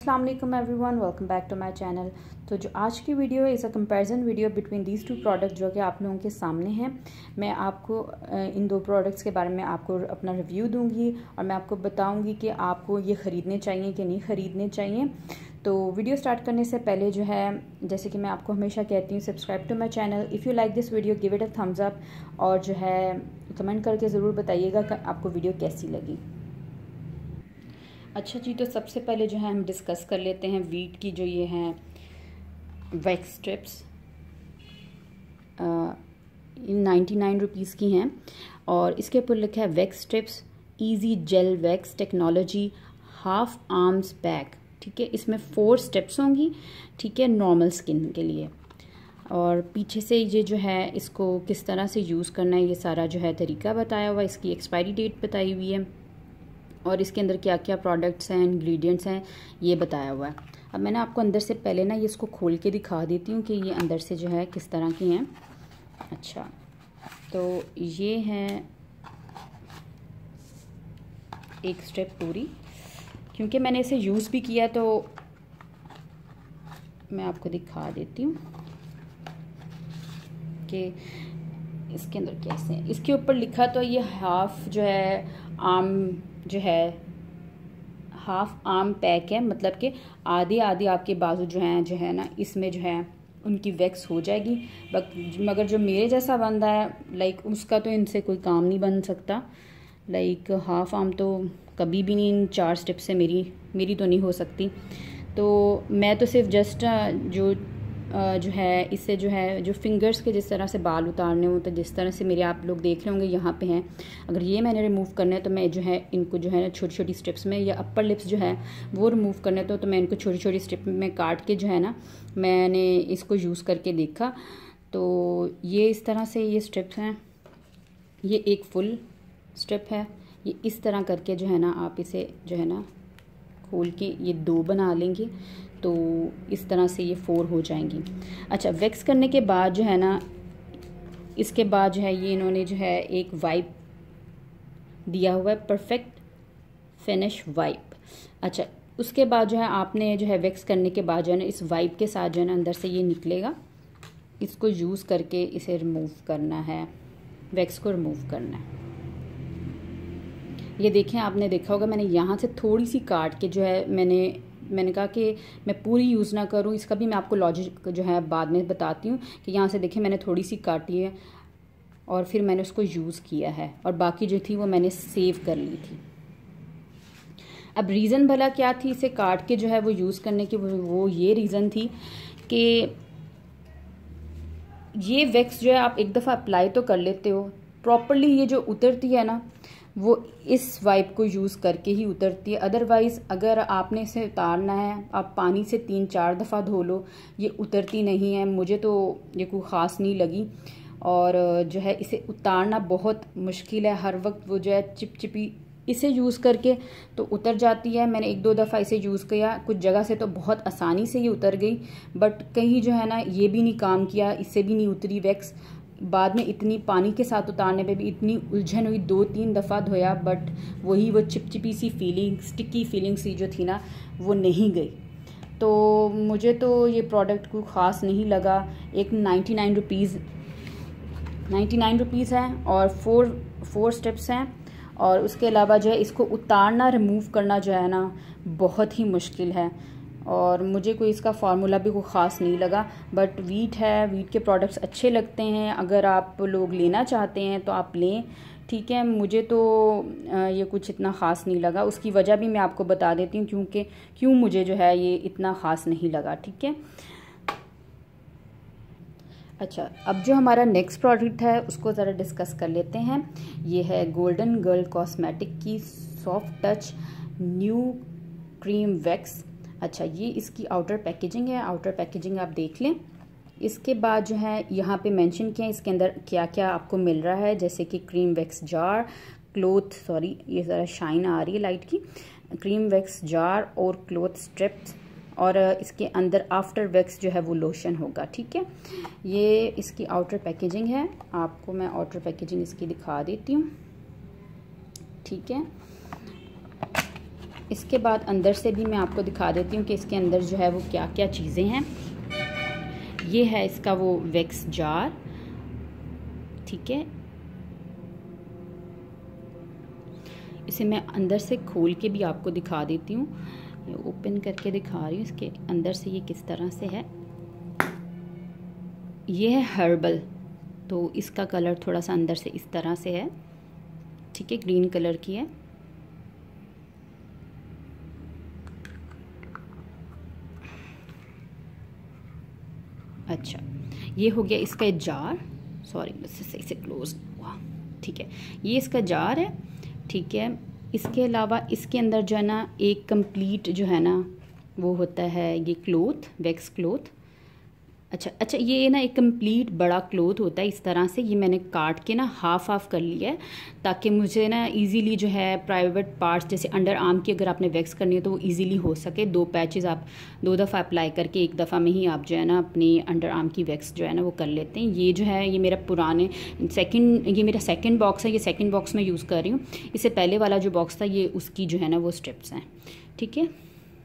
अस्सलाम वालेकुम everyone, welcome back to my channel. तो जो आज की वीडियो है is a comparison video between these two product जो कि आप लोगों के सामने हैं। मैं आपको इन दो प्रोडक्ट्स के बारे में आपको अपना रिव्यू दूंगी और मैं आपको बताऊंगी कि आपको ये ख़रीदने चाहिए कि नहीं ख़रीदने चाहिए। तो वीडियो स्टार्ट करने से पहले जो है, जैसे कि मैं आपको हमेशा कहती हूँ, subscribe to my channel. If you like this video give it a thumbs up और जो है कमेंट करके ज़रूर बताइएगा कि आपको वीडियो कैसी लगी। अच्छा जी, तो सबसे पहले जो है हम डिस्कस कर लेते हैं वीट की जो ये हैं वैक्स स्ट्रिप्स। इन 99 रुपीज़ की हैं और इसके ऊपर लिखा है wax strips easy gel wax technology half arms pack. ठीक है, इसमें 4 स्टेप्स होंगी। ठीक है, नॉर्मल स्किन के लिए। और पीछे से ये जो है इसको किस तरह से यूज़ करना है ये सारा जो है तरीका बताया हुआ है। इसकी एक्सपायरी डेट बताई हुई है और इसके अंदर क्या क्या प्रोडक्ट्स हैं, इंग्रेडिएंट्स हैं, ये बताया हुआ है। अब मैंने आपको अंदर से पहले ना ये इसको खोल के दिखा देती हूँ कि ये अंदर से जो है किस तरह की हैं। अच्छा, तो ये है एक स्टेप पूरी, क्योंकि मैंने इसे यूज़ भी किया तो मैं आपको दिखा देती हूँ कि इसके अंदर कैसे है। इसके ऊपर लिखा तो ये हाफ जो है आर्म जो है हाफ आर्म पैक है, मतलब कि आधे आधे आपके बाजू जो है ना इसमें जो है उनकी वैक्स हो जाएगी। मगर जो मेरे जैसा बंदा है लाइक उसका तो इनसे कोई काम नहीं बन सकता। लाइक हाफ आर्म तो कभी भी नहीं इन 4 स्टेप से मेरी तो नहीं हो सकती। तो मैं तो सिर्फ जस्ट जो है इससे जो है जो फिंगर्स के जिस तरह से बाल उतारने होते हैं, जिस तरह से मेरे आप लोग देख रहे होंगे यहाँ पे हैं, अगर ये मैंने रिमूव करना है तो मैं जो है इनको जो है ना छोटी छोटी स्ट्रिप्स में, या अपर लिप्स जो है वो रिमूव करने तो मैं इनको छोटी छोटी स्ट्रिप में काट के जो है ना मैंने इसको यूज़ करके देखा। तो ये इस तरह से ये स्ट्रिप्स हैं। ये एक फुल स्ट्रिप है। ये इस तरह करके जो है ना आप इसे जो है ना खोल के ये 2 बना लेंगे तो इस तरह से ये 4 हो जाएंगी। अच्छा, वैक्स करने के बाद जो है ना इसके बाद जो है ये इन्होंने जो है एक वाइप दिया हुआ है, परफेक्ट फिनिश वाइप। अच्छा, उसके बाद जो है आपने जो है वैक्स करने के बाद जो है ना इस वाइप के साथ जो है ना अंदर से ये निकलेगा, इसको यूज़ करके इसे रिमूव करना है, वैक्स को रिमूव करना है। ये देखें, आपने देखा होगा मैंने यहाँ से थोड़ी सी काट के जो है मैंने कहा कि मैं पूरी यूज़ ना करूँ, इसका भी मैं आपको लॉजिक जो है बाद में बताती हूँ कि यहाँ से देखें मैंने थोड़ी सी काटी है और फिर मैंने उसको यूज़ किया है और बाकी जो थी वो मैंने सेव कर ली थी। अब रीज़न भला क्या थी इसे काट के जो है वो यूज़ करने की, वो ये रीज़न थी कि ये वैक्स जो है आप एक दफ़ा अप्लाई तो कर लेते हो प्रॉपरली, ये जो उतरती है ना वो इस वाइप को यूज़ करके ही उतरती है। अदरवाइज़ अगर आपने इसे उतारना है आप पानी से 3-4 दफ़ा धो लो, ये उतरती नहीं है। मुझे तो ये कोई ख़ास नहीं लगी और जो है इसे उतारना बहुत मुश्किल है। हर वक्त वो जो है चिपचिपी इसे यूज़ करके तो उतर जाती है। मैंने 1-2 दफ़ा इसे यूज़ किया, कुछ जगह से तो बहुत आसानी से ये उतर गई, बट कहीं जो है ना ये भी नहीं काम किया, इससे भी नहीं उतरी वैक्स। बाद में इतनी पानी के साथ उतारने पे भी इतनी उलझन हुई, 2-3 दफ़ा धोया, बट वही वो चिपचिपी सी फीलिंग, स्टिकी फीलिंग सी जो थी ना वो नहीं गई। तो मुझे तो ये प्रोडक्ट कोई ख़ास नहीं लगा। एक 99 रुपीज़ है और 4 स्टेप्स हैं और उसके अलावा जो है इसको उतारना, रिमूव करना जो है ना बहुत ही मुश्किल है और मुझे कोई इसका फार्मूला भी कोई ख़ास नहीं लगा। बट वीट है, वीट के प्रोडक्ट्स अच्छे लगते हैं, अगर आप लोग लेना चाहते हैं तो आप लें। ठीक है, मुझे तो ये कुछ इतना ख़ास नहीं लगा। उसकी वजह भी मैं आपको बता देती हूँ क्यों मुझे जो है ये इतना ख़ास नहीं लगा। ठीक है, अच्छा, अब जो हमारा नेक्स्ट प्रोडक्ट है उसको ज़रा डिस्कस कर लेते हैं। ये है गोल्डन गर्ल कॉस्मेटिक की soft touch new cream wax. अच्छा, ये इसकी आउटर पैकेजिंग है, आउटर पैकेजिंग आप देख लें। इसके बाद जो है यहाँ पे मेंशन किया इसके अंदर क्या क्या आपको मिल रहा है, जैसे कि क्रीम वैक्स जार, ये ज़रा शाइन आ रही है लाइट की, क्रीम वैक्स जार और क्लोथ स्ट्रिप्स, और इसके अंदर आफ्टर वैक्स जो है वो लोशन होगा। ठीक है, ये इसकी आउटर पैकेजिंग है। आपको मैं आउटर पैकेजिंग इसकी दिखा देती हूँ। ठीक है, इसके बाद अंदर से भी मैं आपको दिखा देती हूँ कि इसके अंदर जो है वो क्या क्या चीज़ें हैं। ये है इसका वो वैक्स जार, ठीक है। इसे मैं अंदर से खोल के भी आपको दिखा देती हूँ, ये ओपन करके दिखा रही हूँ इसके अंदर से ये किस तरह से है। ये है हर्बल, तो इसका कलर थोड़ा सा अंदर से इस तरह से है, ठीक है, ग्रीन कलर की है। अच्छा, ये हो गया इसका जार, सॉरी मुझसे सही से क्लोज हुआ, ठीक है, ये इसका जार है, ठीक है। इसके अलावा इसके अंदर जो है ना एक कंप्लीट जो है ना वो होता है ये क्लोथ, वैक्स क्लोथ। अच्छा, ये ना एक कंप्लीट बड़ा क्लोथ होता है इस तरह से। ये मैंने काट के ना हाफ कर लिया है ताकि मुझे ना इजीली जो है प्राइवेट पार्ट्स जैसे अंडर आर्म की अगर आपने वैक्स करनी है तो वो इजीली हो सके। 2 पैचेस आप 2 दफ़ा अप्लाई करके 1 दफ़ा में ही आप जो है ना अपनी अंडर आर्म की वैक्स जो है ना वो कर लेते हैं। ये जो है ये मेरा ये मेरा सेकेंड बॉक्स है, ये सेकेंड बॉक्स में यूज़ कर रही हूँ। इससे पहले वाला जो बॉक्स था ये उसकी जो है ना वो स्ट्रिप्स हैं, ठीक है।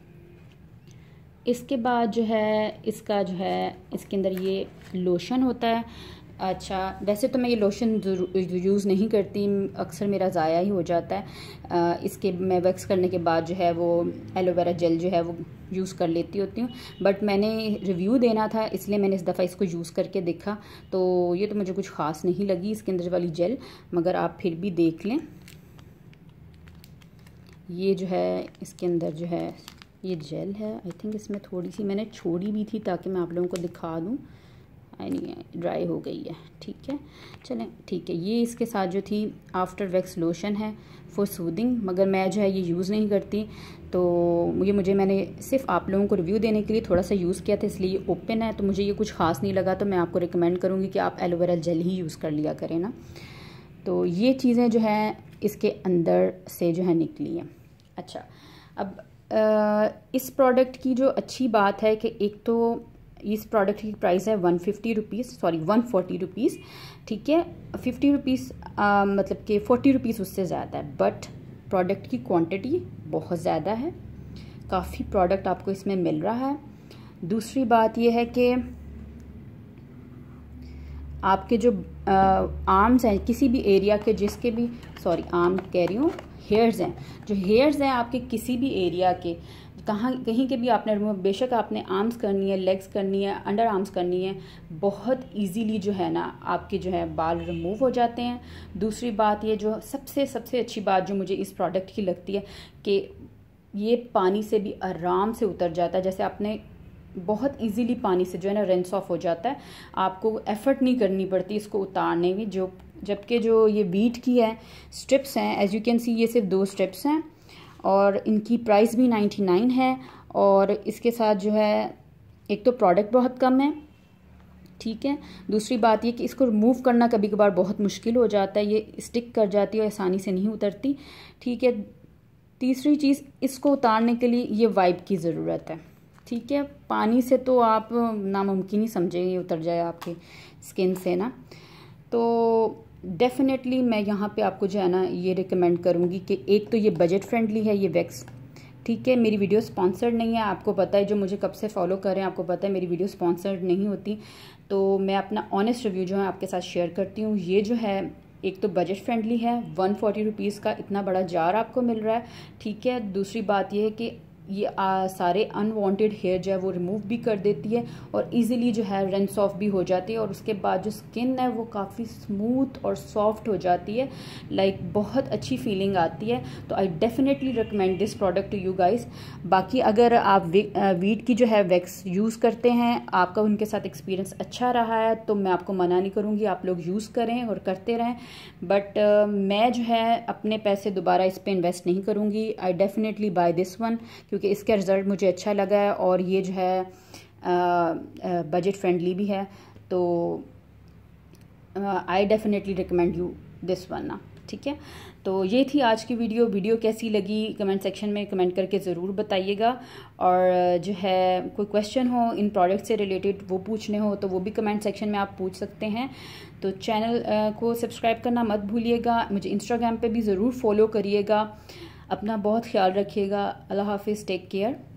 इसके बाद जो है इसका जो है इसके अंदर ये लोशन होता है। अच्छा, वैसे तो मैं ये लोशन यूज़ नहीं करती, अक्सर मेरा ज़ाया ही हो जाता है। इसके मैं वैक्स करने के बाद जो है वो एलोवेरा जेल जो है वो यूज़ कर लेती होती हूँ, बट मैंने रिव्यू देना था इसलिए मैंने इस दफ़ा इसको यूज़ करके देखा, तो ये तो मुझे कुछ ख़ास नहीं लगी इसके अंदर वाली जेल, मगर आप फिर भी देख लें। ये जो है इसके अंदर जो है ये जेल है, आई थिंक इसमें थोड़ी सी मैंने छोड़ी भी थी ताकि मैं आप लोगों को दिखा दूँ। नहीं, ड्राई हो गई है, ठीक है, चलें ठीक है। ये इसके साथ जो थी आफ्टर वैक्स लोशन है फॉर सूदिंग, मगर मैं जो है ये यूज़ नहीं करती, तो मैंने सिर्फ आप लोगों को रिव्यू देने के लिए थोड़ा सा यूज़ किया था, इसलिए ये ओपन है, तो मुझे ये कुछ ख़ास नहीं लगा, तो मैं आपको रिकमेंड करूँगी कि आप एलोवेरा जेल ही यूज़ कर लिया करें ना। तो ये चीज़ें जो हैं इसके अंदर से जो है निकली हैं। अच्छा, अब इस प्रोडक्ट की जो अच्छी बात है कि एक तो इस प्रोडक्ट की प्राइस है 140 रुपीज़, ठीक है। 50 रुपीज़ मतलब कि 40 रुपीज़ उससे ज़्यादा है, बट प्रोडक्ट की क्वांटिटी बहुत ज़्यादा है, काफ़ी प्रोडक्ट आपको इसमें मिल रहा है। दूसरी बात यह है कि आपके जो आर्म्स हैं किसी भी एरिया के, जिसके भी आर्म कह रही हूँ, हेयर्स हैं, जो हेयर्स हैं आपके किसी भी एरिया के, कहीं के भी आपने रिमूव, बेशक आपने आर्म्स करनी है, लेग्स करनी है, अंडर आर्म्स करनी है, बहुत इजीली जो है ना आपके जो है बाल रिमूव हो जाते हैं। दूसरी बात ये जो सबसे अच्छी बात जो मुझे इस प्रोडक्ट की लगती है कि ये पानी से भी आराम से उतर जाता है, जैसे आपने बहुत इजीली पानी से जो है ना रिंस ऑफ हो जाता है, आपको एफर्ट नहीं करनी पड़ती इसको उतारने में। जबकि जो ये वीट की है स्ट्रिप्स हैं, एज यू कैन सी ये सिर्फ 2 स्ट्रिप्स हैं और इनकी प्राइस भी 99 है, और इसके साथ जो है एक तो प्रोडक्ट बहुत कम है, ठीक है। दूसरी बात ये कि इसको रिमूव करना कभी कभार बहुत मुश्किल हो जाता है, ये स्टिक कर जाती है और आसानी से नहीं उतरती, ठीक है। तीसरी चीज़, इसको उतारने के लिए ये वाइप की ज़रूरत है, ठीक है। पानी से तो आप नामुमकिन ही समझेंगे उतर जाए आपकी स्किन से ना। तो डेफिनेटली मैं यहाँ पे आपको जो है ना ये रिकमेंड करूँगी कि एक तो ये बजट फ्रेंडली है ये वैक्स, ठीक है। मेरी वीडियो स्पॉन्सर्ड नहीं है, आपको पता है, जो मुझे कब से फॉलो कर रहे हैं आपको पता है मेरी वीडियो स्पॉन्सर्ड नहीं होती, तो मैं अपना ऑनेस्ट रिव्यू जो है आपके साथ शेयर करती हूँ। ये जो है एक तो बजट फ्रेंडली है, 140 रुपीज़ का इतना बड़ा जार आपको मिल रहा है, ठीक है। दूसरी बात ये है कि ये सारे अनवांटेड हेयर जो है वो रिमूव भी कर देती है और इजीली जो है रिंस ऑफ भी हो जाती है, और उसके बाद जो स्किन है वो काफ़ी स्मूथ और सॉफ्ट हो जाती है, लाइक बहुत अच्छी फीलिंग आती है। तो I definitely recommend this product to you guys. बाकी अगर आप वीट की जो है वैक्स यूज़ करते हैं, आपका उनके साथ एक्सपीरियंस अच्छा रहा है, तो मैं आपको मना नहीं करूँगी, आप लोग यूज़ करें और करते रहें, बट मैं जो है अपने पैसे दोबारा इस पर इन्वेस्ट नहीं करूँगी। I definitely buy this one, क्योंकि इसका रिज़ल्ट मुझे अच्छा लगा है और ये जो है बजट फ्रेंडली भी है, तो I definitely recommend you this one ना, ठीक है। तो ये थी आज की वीडियो कैसी लगी कमेंट सेक्शन में कमेंट करके ज़रूर बताइएगा, और जो है कोई क्वेश्चन हो इन प्रोडक्ट से रिलेटेड वो पूछने हो तो वो भी कमेंट सेक्शन में आप पूछ सकते हैं। तो चैनल को सब्सक्राइब करना मत भूलिएगा, मुझे इंस्टाग्राम पे भी ज़रूर फॉलो करिएगा। अपना बहुत ख्याल रखिएगा। अल्लाह हाफिज़, टेक केयर।